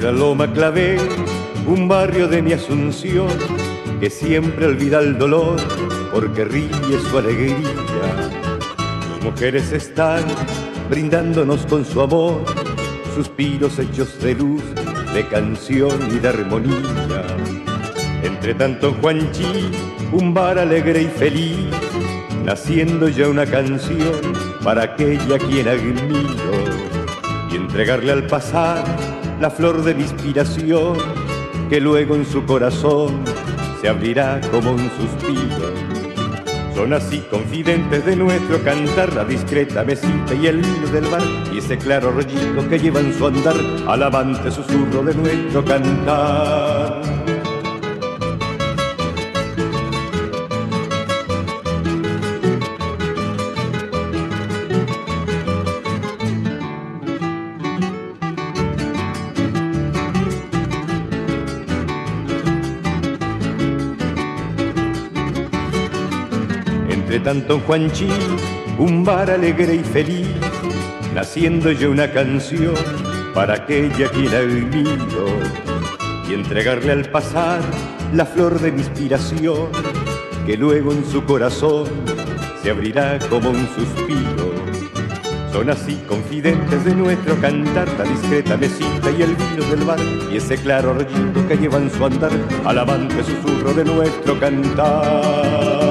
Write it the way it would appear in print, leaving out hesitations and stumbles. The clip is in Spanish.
la loma clavé un barrio de mi Asunción que siempre olvida el dolor porque ríe su alegría. Sus mujeres están brindándonos con su amor, suspiros hechos de luz, de canción y de armonía. Entre tanto en Juanchi, un bar alegre y feliz, naciendo ya una canción para aquella a quien admiro, y entregarle al pasar la flor de mi inspiración, que luego en su corazón se abrirá como un suspiro. Son así confidentes de nuestro cantar la discreta mesita y el vino del bar, y ese claro rollito que lleva en su andar al avante susurro de nuestro cantar. Entre tanto en Juanchi, un bar alegre y feliz, naciendo yo una canción para aquella quien admiro, y entregarle al pasar la flor de mi inspiración, que luego en su corazón se abrirá como un suspiro. Son así confidentes de nuestro cantar la discreta mesita y el vino del bar, y ese claro rollito que lleva en su andar al avante susurro de nuestro cantar.